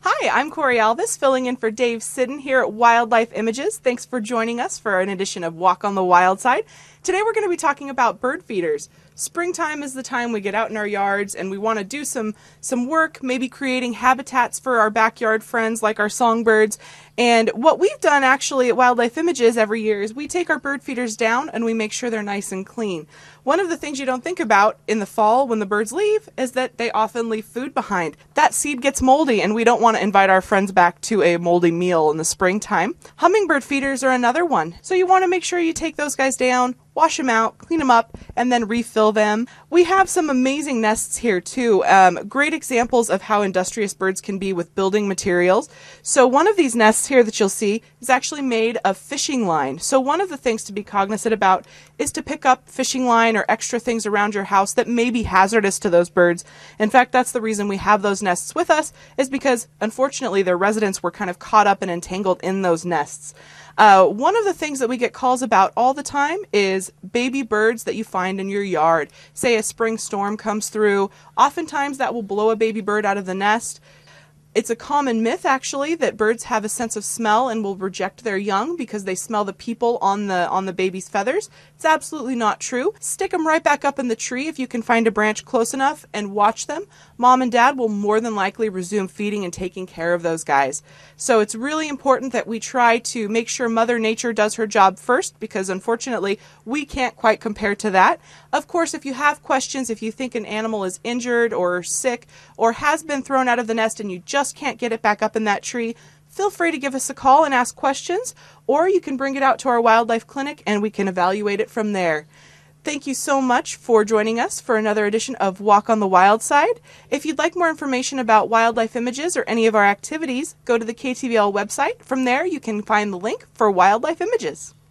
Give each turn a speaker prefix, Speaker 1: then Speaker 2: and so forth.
Speaker 1: Hi, I'm Corey Alvis, filling in for Dave Sidden here at Wildlife Images. Thanks for joining us for an edition of Walk on the Wild Side. Today we're going to be talking about bird feeders. Springtime is the time we get out in our yards and we want to do some work, maybe creating habitats for our backyard friends like our songbirds. And what we've done actually at Wildlife Images every year is we take our bird feeders down and we make sure they're nice and clean. One of the things you don't think about in the fall when the birds leave is that they often leave food behind. That seed gets moldy and we don't want to invite our friends back to a moldy meal in the springtime. Hummingbird feeders are another one. So you want to make sure you take those guys down, wash them out, clean them up, and then refill them. We have some amazing nests here too. Great examples of how industrious birds can be with building materials. So one of these nests here that you'll see is actually made of fishing line. So one of the things to be cognizant about is to pick up fishing line or extra things around your house that may be hazardous to those birds. In fact, that's the reason we have those nests with us, is because unfortunately their residents were kind of caught up and entangled in those nests. One of the things that we get calls about all the time is baby birds that you find in your yard. Say a spring storm comes through, oftentimes that will blow a baby bird out of the nest. It's a common myth, actually, that birds have a sense of smell and will reject their young because they smell the people on the baby's feathers. It's absolutely not true. Stick them right back up in the tree if you can find a branch close enough and watch them. Mom and Dad will more than likely resume feeding and taking care of those guys. So it's really important that we try to make sure Mother Nature does her job first, because unfortunately we can't quite compare to that. Of course, if you have questions, if you think an animal is injured or sick or has been thrown out of the nest and you just can't get it back up in that tree, feel free to give us a call and ask questions, or you can bring it out to our wildlife clinic and we can evaluate it from there. Thank you so much for joining us for another edition of Walk on the Wild Side. If you'd like more information about Wildlife Images or any of our activities, go to the KTVL website. From there, you can find the link for Wildlife Images.